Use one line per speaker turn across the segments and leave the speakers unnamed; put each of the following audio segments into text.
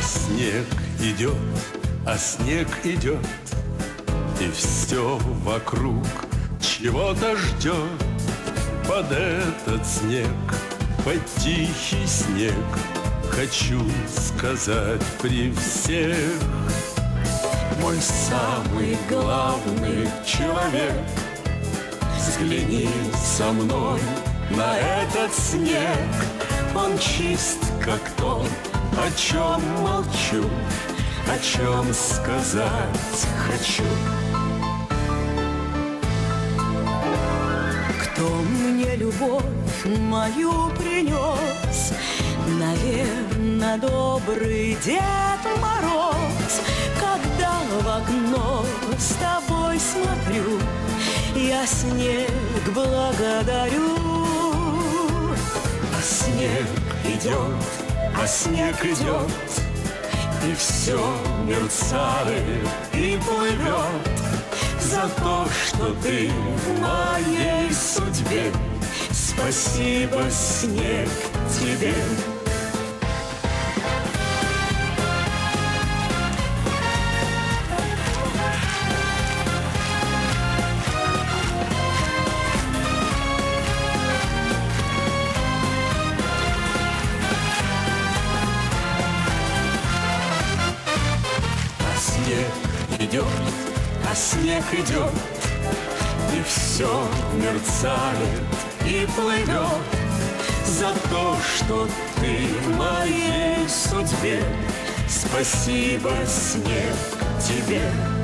снег идет, а снег идет, и все вокруг чего-то ждет. Под этот снег, под тихий снег, хочу сказать при всех: мой самый главный человек, взгляни со мной на этот снег. Он чист, как то, о чем молчу, о чем сказать хочу.
Кто мне любовь мою принес? Наверно, добрый Дед Мороз. Когда в окно с тобой смотрю, я снег благодарю.
А снег идет, а снег идет, и все мерцает и плывет. За то, что ты в моей судьбе, спасибо, снег, тебе. А снег идет, а снег идет, и все мерцает и плывет. За то, что ты в моей судьбе, спасибо, снег, тебе.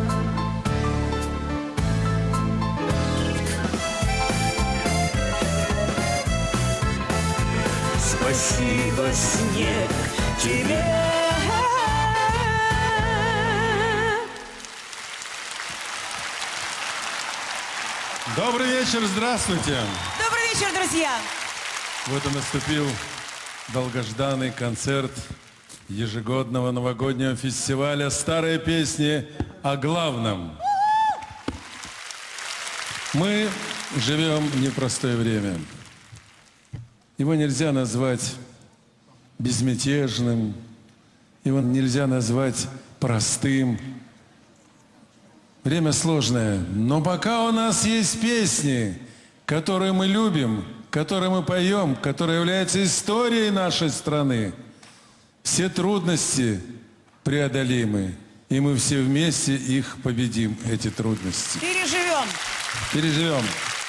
Спасибо, снег, тебе.
Добрый вечер, здравствуйте!
Добрый вечер, друзья!
Вот и наступил долгожданный концерт ежегодного новогоднего фестиваля «Старые песни о главном». Мы живем в непростое время. Его нельзя назвать безмятежным, его нельзя назвать простым. Время сложное, но пока у нас есть песни, которые мы любим, которые мы поем, которые являются историей нашей страны, все трудности преодолимы, и мы все вместе их победим, эти трудности.
Переживем.
Переживем.